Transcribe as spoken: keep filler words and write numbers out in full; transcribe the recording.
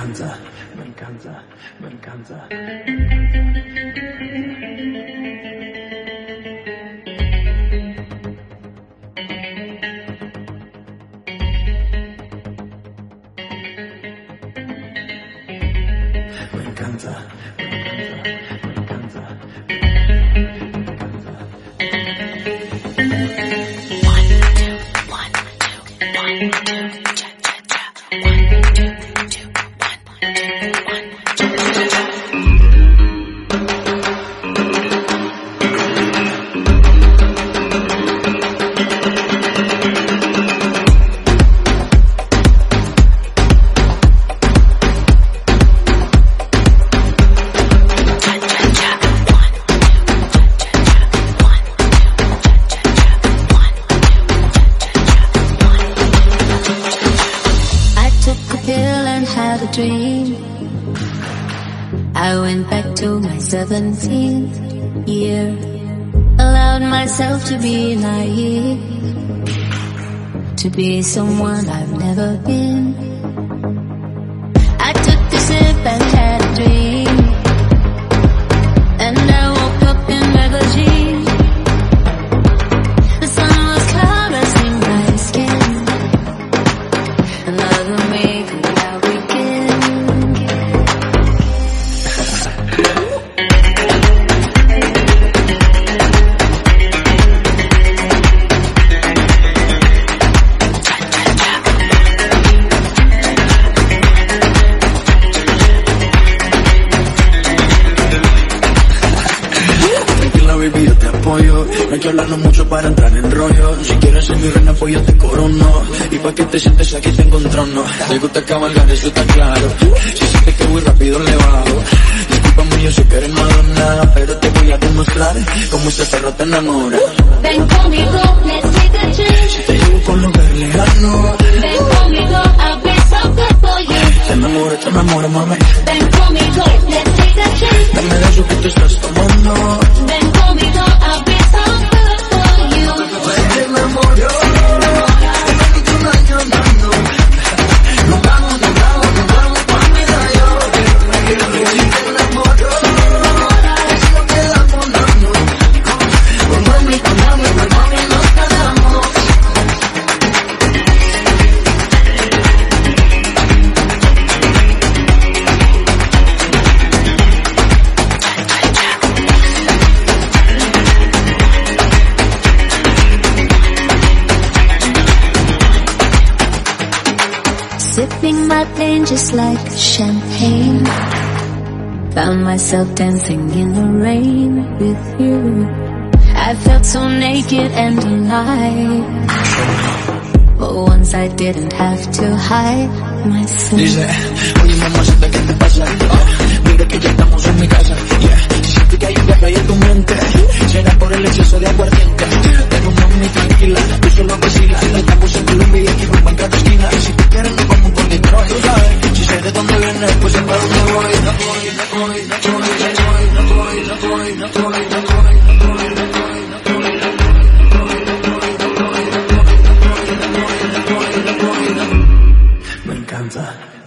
encanta, me encanta, me encanta. Me encanta, me encanta, me encanta. One, two, one, two, one, two, cha, cha, cha. One, two, two, one, two, one, two, cha, cha, cha. Dream. I went back to my seventeenth year, allowed myself to be naive, to be someone I've never been. I took a sip and had a dream, and I woke up in magazine. The sun was caressing my skin, another me could now begin. Baby, yo te apoyo, no hay que hablarlo mucho para entrar en rollo. Si quieres ser mi reina, pues yo te corono. Y pa' que te sientes aquí tengo un trono. Te gusta cabalgar, eso está claro. Si sientes que voy rápido le bajo. Discúlpame, yo sé que eres Madonna, pero te voy a demostrar cómo este perro te enamora. Ven conmigo, let's take a trip. Si te llevo con los verdes lejano, ven conmigo, I'll be so good for you. Te enamoro, te enamoro, mami. Ven conmigo, let's take a trip. Dame de eso que te estás tomando. Ven conmigo, I'll be so good for you. Te enamoro. Nos vamos, nos vamos, nos vamos pa' medallo. Si te enamoro, si no quedamos dando. Con mami, con mami, con mami nos quedamos. Sipping my pain just like champagne. Found myself dancing in the rain with you. I felt so naked and alive. But once I didn't have to hide my sin. Dice, oye mamacita, ¿qué te pasa? Oh, mira que ya estamos en mi casa. Yeah, si sientes que hay un viaje ahí en tu mente, será por el exceso de aguardiente. Pero mami, tranquila, tú solo vacila. Estamos en Colombia y aquí rumbo en cada esquina. Y si tú quieres nos vamos por Detroit, tú sabes. Si sé de dónde vienes, pues sé para dónde voy. No voy, no voy, no voy, no voy, no voy, no voy, no voy, no voy. Me encanta.